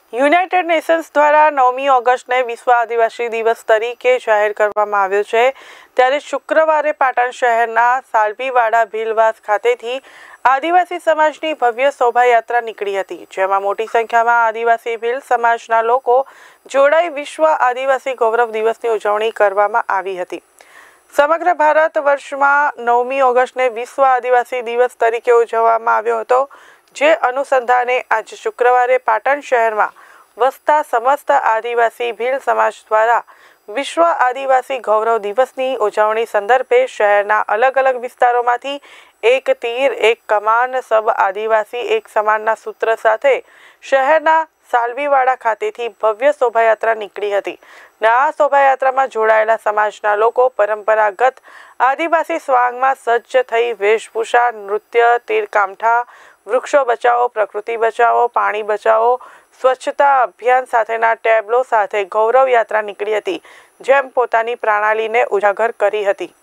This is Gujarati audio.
યુનાઇટેડ નેશન્સ દ્વારા 9મી ઓગસ્ટને વિશ્વ આદિવાસી દિવસ તરીકે જાહેર કરવામાં આવ્યો છે। ત્યારે શુક્રવારે પાટણ શહેરના સાલવીવાડા ભીલવાસ ખાતેથી આદિવાસી સમાજની ભવ્ય શોભાયાત્રા નીકળી હતી, જેમાં મોટી સંખ્યામાં આદિવાસી ભીલ સમાજના લોકો જોડાઈ વિશ્વ આદિવાસી ગૌરવ દિવસની ઉજવણી કરવામાં આવી હતી। સમગ્ર ભારત વર્ષમાં 9મી ઓગસ્ટને વિશ્વ આદિવાસી દિવસ તરીકે ઉજવવામાં આવ્યો હતો, જે અનુસંધાને આજે શુક્રવારે પાટણ શહેરમાં વસતા સમસ્ત આદિવાસી ભીલ સમાજ દ્વારા વિશ્વ આદિવાસી ગૌરવ દિવસની ઉજવણી સંદર્ભે શહેરના અલગ અલગ વિસ્તારોમાંથી એક તીર એક કમાન સબ આદિવાસી એક સમાનના સૂત્ર સાથે શહેરના સાલવીવાડા ખાતેથી ભવ્ય શોભાયાત્રા નીકળી હતી। આ શોભાયાત્રામાં જોડાયેલા સમાજના લોકો પરંપરાગત આદિવાસી સ્વાંગમાં સજ્જ થઈ વેશભૂષા, નૃત્ય, તીરકામઠા, વૃક્ષો બચાવો, પ્રકૃતિ બચાવો, પાણી બચાવો, સ્વચ્છતા અભિયાન સાથેના ટેબ્લો સાથે ગૌરવ યાત્રા નીકળી હતી, જેમ પોતાની પ્રણાલીને ઉજાગર કરી હતી।